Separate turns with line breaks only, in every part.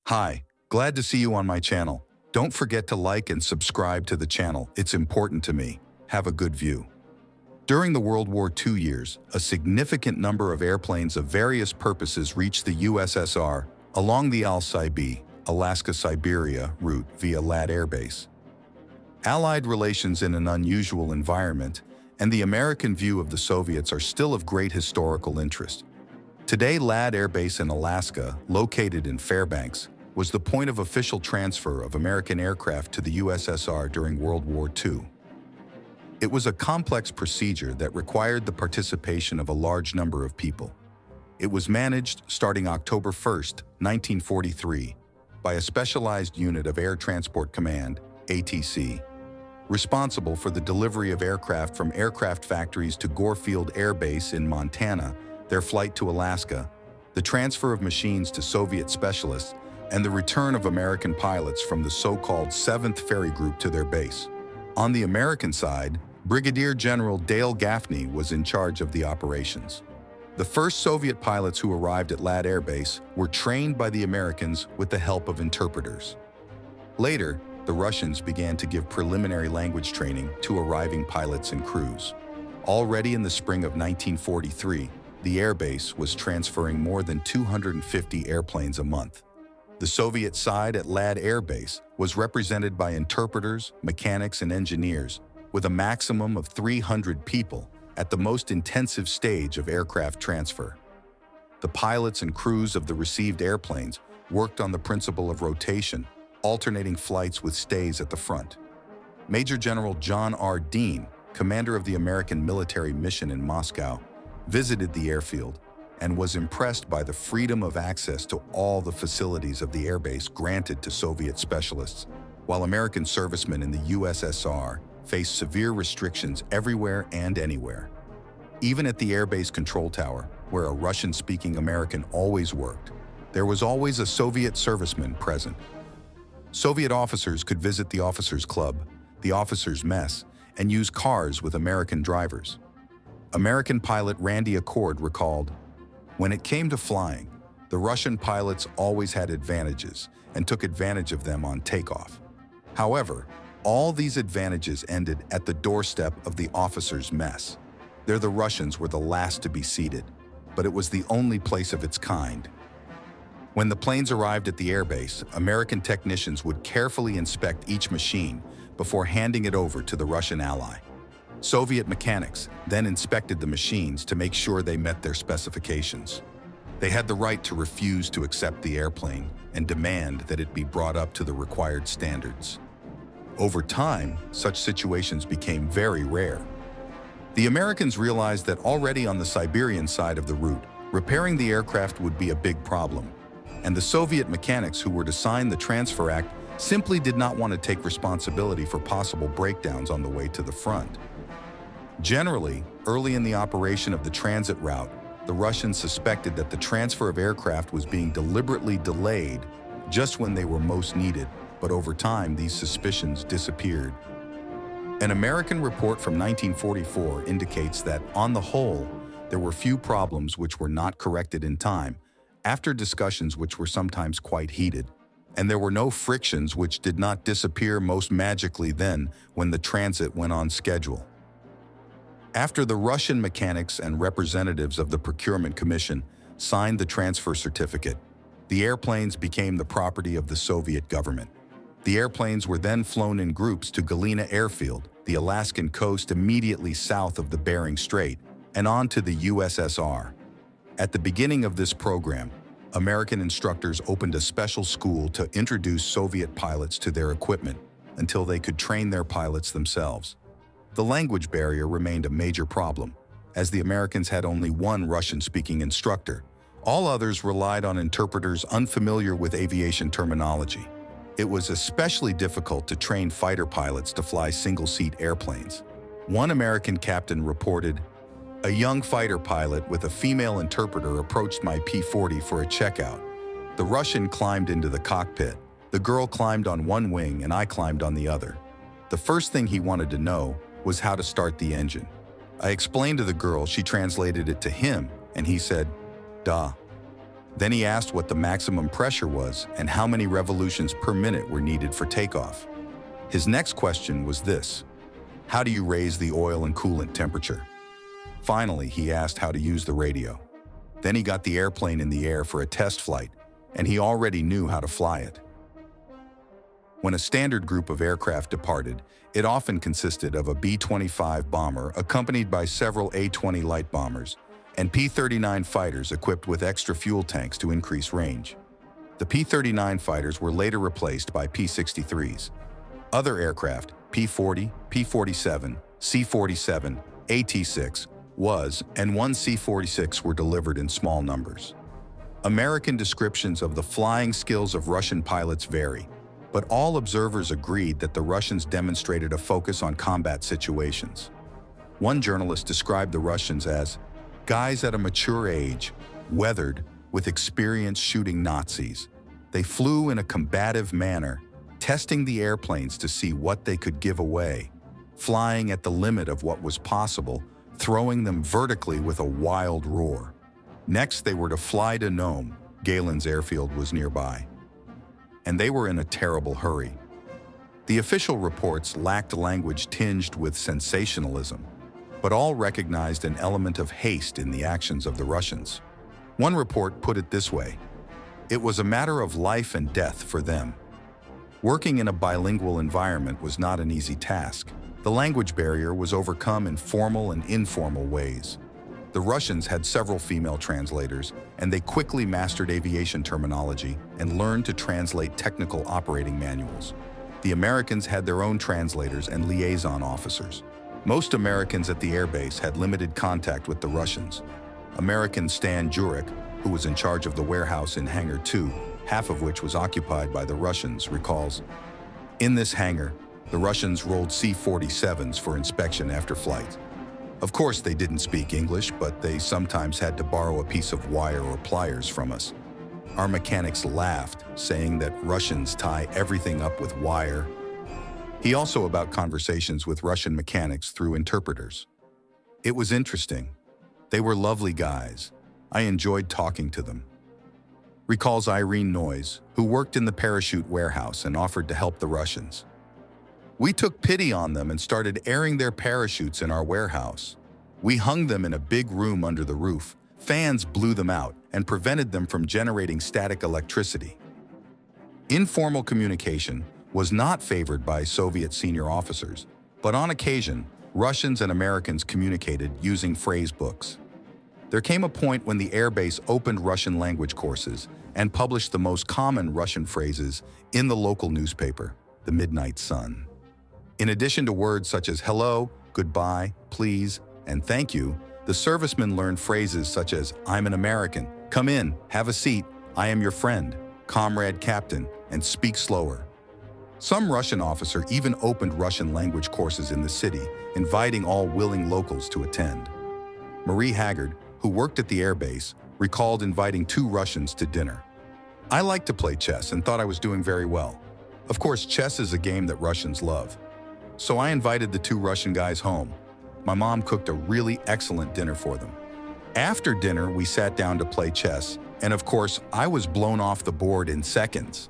Hi, glad to see you on my channel. Don't forget to like and subscribe to the channel. It's important to me. Have a good view. During the World War II years, a significant number of airplanes of various purposes reached the USSR along the Al-Saibi, Alaska-Siberia route via Ladd Air Base. Allied relations in an unusual environment and the American view of the Soviets are still of great historical interest. Today, Ladd Air Base in Alaska, located in Fairbanks, was the point of official transfer of American aircraft to the USSR during World War II. It was a complex procedure that required the participation of a large number of people. It was managed starting October 1, 1943, by a specialized unit of Air Transport Command, ATC, responsible for the delivery of aircraft from aircraft factories to Gore Field Air Base in Montana, their flight to Alaska, the transfer of machines to Soviet specialists, and the return of American pilots from the so-called 7th Ferry Group to their base. On the American side, Brigadier General Dale Gaffney was in charge of the operations. The first Soviet pilots who arrived at Ladd Air Base were trained by the Americans with the help of interpreters. Later, the Russians began to give preliminary language training to arriving pilots and crews. Already in the spring of 1943, the airbase was transferring more than 250 airplanes a month. The Soviet side at Ladd Air Base was represented by interpreters, mechanics, and engineers, with a maximum of 300 people at the most intensive stage of aircraft transfer. The pilots and crews of the received airplanes worked on the principle of rotation, alternating flights with stays at the front. Major General John R. Dean, commander of the American military mission in Moscow, visited the airfield and was impressed by the freedom of access to all the facilities of the airbase granted to Soviet specialists, while American servicemen in the USSR faced severe restrictions everywhere and anywhere. Even at the airbase control tower, where a Russian-speaking American always worked, there was always a Soviet serviceman present. Soviet officers could visit the officers' club, the officers' mess, and use cars with American drivers. American pilot Randy Accord recalled, "When it came to flying, the Russian pilots always had advantages and took advantage of them on takeoff. However, all these advantages ended at the doorstep of the officers' mess. There the Russians were the last to be seated, but it was the only place of its kind." When the planes arrived at the airbase, American technicians would carefully inspect each machine before handing it over to the Russian ally. Soviet mechanics then inspected the machines to make sure they met their specifications. They had the right to refuse to accept the airplane and demand that it be brought up to the required standards. Over time, such situations became very rare. The Americans realized that already on the Siberian side of the route, repairing the aircraft would be a big problem, and the Soviet mechanics who were to sign the Transfer Act simply did not want to take responsibility for possible breakdowns on the way to the front. Generally, early in the operation of the transit route, the Russians suspected that the transfer of aircraft was being deliberately delayed just when they were most needed, but over time these suspicions disappeared. An American report from 1944 indicates that, on the whole, there were few problems which were not corrected in time, after discussions which were sometimes quite heated, and there were no frictions which did not disappear most magically then when the transit went on schedule. After the Russian mechanics and representatives of the Procurement Commission signed the transfer certificate, the airplanes became the property of the Soviet government. The airplanes were then flown in groups to Galena Airfield, the Alaskan coast immediately south of the Bering Strait, and on to the USSR. At the beginning of this program, American instructors opened a special school to introduce Soviet pilots to their equipment until they could train their pilots themselves. The language barrier remained a major problem, as the Americans had only one Russian-speaking instructor. All others relied on interpreters unfamiliar with aviation terminology. It was especially difficult to train fighter pilots to fly single-seat airplanes. One American captain reported, "A young fighter pilot with a female interpreter approached my P-40 for a checkout. The Russian climbed into the cockpit. The girl climbed on one wing and I climbed on the other. The first thing he wanted to know was how to start the engine. I explained to the girl, she translated it to him, and he said, 'Duh.' Then he asked what the maximum pressure was and how many revolutions per minute were needed for takeoff. His next question was this: how do you raise the oil and coolant temperature? Finally, he asked how to use the radio. Then he got the airplane in the air for a test flight, and he already knew how to fly it. When a standard group of aircraft departed, it often consisted of a B-25 bomber accompanied by several A-20 light bombers and P-39 fighters equipped with extra fuel tanks to increase range. The P-39 fighters were later replaced by P-63s. Other aircraft, P-40, P-47, C-47, AT-6, and one C-46 were delivered in small numbers. American descriptions of the flying skills of Russian pilots vary, but all observers agreed that the Russians demonstrated a focus on combat situations. One journalist described the Russians as guys at a mature age, weathered, with experience shooting Nazis. They flew in a combative manner, testing the airplanes to see what they could give away, flying at the limit of what was possible, throwing them vertically with a wild roar. Next, they were to fly to Nome. Galen's airfield was nearby. And they were in a terrible hurry. The official reports lacked language tinged with sensationalism, but all recognized an element of haste in the actions of the Russians. One report put it this way: it was a matter of life and death for them. Working in a bilingual environment was not an easy task. The language barrier was overcome in formal and informal ways. The Russians had several female translators, and they quickly mastered aviation terminology and learned to translate technical operating manuals. The Americans had their own translators and liaison officers. Most Americans at the airbase had limited contact with the Russians. American Stan Jurek, who was in charge of the warehouse in Hangar 2, half of which was occupied by the Russians, recalls, "In this hangar, the Russians rolled C-47s for inspection after flight. Of course, they didn't speak English, but they sometimes had to borrow a piece of wire or pliers from us. Our mechanics laughed, saying that Russians tie everything up with wire." He also about conversations with Russian mechanics through interpreters. "It was interesting. They were lovely guys. I enjoyed talking to them," recalls Irene Noyes, who worked in the parachute warehouse and offered to help the Russians. "We took pity on them and started airing their parachutes in our warehouse. We hung them in a big room under the roof. Fans blew them out and prevented them from generating static electricity." Informal communication was not favored by Soviet senior officers, but on occasion, Russians and Americans communicated using phrase books. There came a point when the airbase opened Russian language courses and published the most common Russian phrases in the local newspaper, the Midnight Sun. In addition to words such as hello, goodbye, please, and thank you, the servicemen learned phrases such as "I'm an American," "Come in, have a seat," "I am your friend," "Comrade Captain," and "Speak slower." Some Russian officer even opened Russian language courses in the city, inviting all willing locals to attend. Marie Haggard, who worked at the airbase, recalled inviting 2 Russians to dinner. "I like to play chess and thought I was doing very well. Of course, chess is a game that Russians love. So I invited the 2 Russian guys home. My mom cooked a really excellent dinner for them. After dinner, we sat down to play chess, and of course, I was blown off the board in seconds."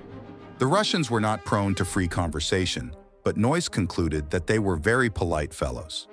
The Russians were not prone to free conversation, but Noyes concluded that they were very polite fellows.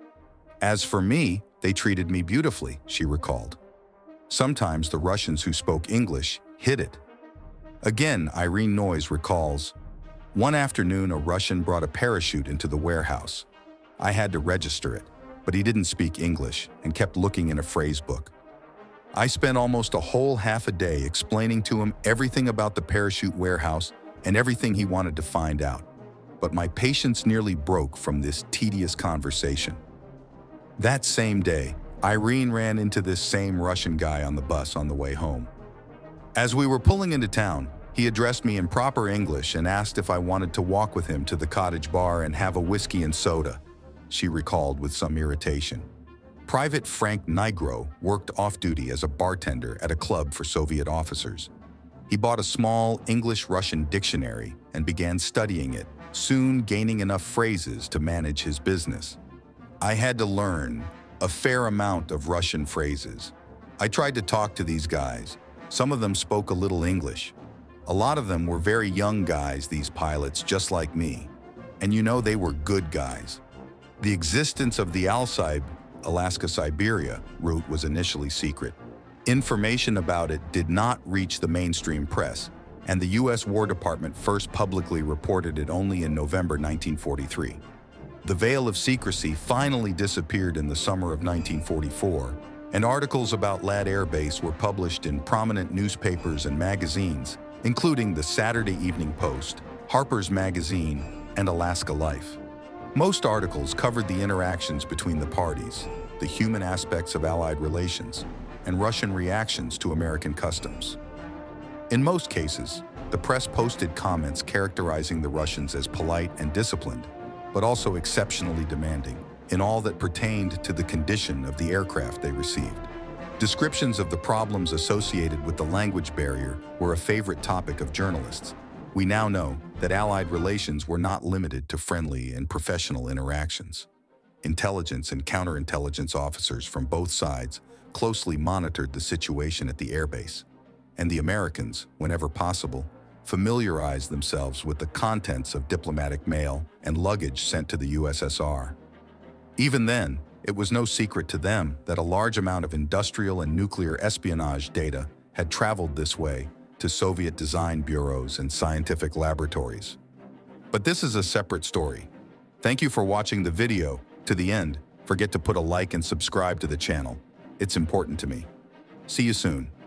"As for me, they treated me beautifully," she recalled. Sometimes the Russians who spoke English hid it. Again, Irene Noyes recalls, "One afternoon, a Russian brought a parachute into the warehouse. I had to register it, but he didn't speak English and kept looking in a phrase book. I spent almost a whole half a day explaining to him everything about the parachute warehouse and everything he wanted to find out. But my patience nearly broke from this tedious conversation." That same day, Irene ran into this same Russian guy on the bus on the way home. "As we were pulling into town, he addressed me in proper English and asked if I wanted to walk with him to the cottage bar and have a whiskey and soda," she recalled with some irritation. Private Frank Nigro worked off-duty as a bartender at a club for Soviet officers. He bought a small English-Russian dictionary and began studying it, soon gaining enough phrases to manage his business. "I had to learn a fair amount of Russian phrases. I tried to talk to these guys, Some of them spoke a little English. A lot of them were very young guys, these pilots, just like me. And you know, they were good guys. The existence of the Alsaib, Alaska-Siberia route was initially secret. Information about it did not reach the mainstream press, and the U.S. War Department first publicly reported it only in November 1943. The veil of secrecy finally disappeared in the summer of 1944, and articles about Ladd Air Base were published in prominent newspapers and magazines, including the Saturday Evening Post, Harper's Magazine, and Alaska Life. Most articles covered the interactions between the parties, the human aspects of Allied relations, and Russian reactions to American customs. In most cases, the press posted comments characterizing the Russians as polite and disciplined, but also exceptionally demanding in all that pertained to the condition of the aircraft they received. Descriptions of the problems associated with the language barrier were a favorite topic of journalists. We now know that Allied relations were not limited to friendly and professional interactions. Intelligence and counterintelligence officers from both sides closely monitored the situation at the airbase, and the Americans, whenever possible, familiarized themselves with the contents of diplomatic mail and luggage sent to the USSR. Even then, it was no secret to them that a large amount of industrial and nuclear espionage data had traveled this way to Soviet design bureaus and scientific laboratories. But this is a separate story. Thank you for watching the video to the end. Forget to put a like and subscribe to the channel. It's important to me. See you soon.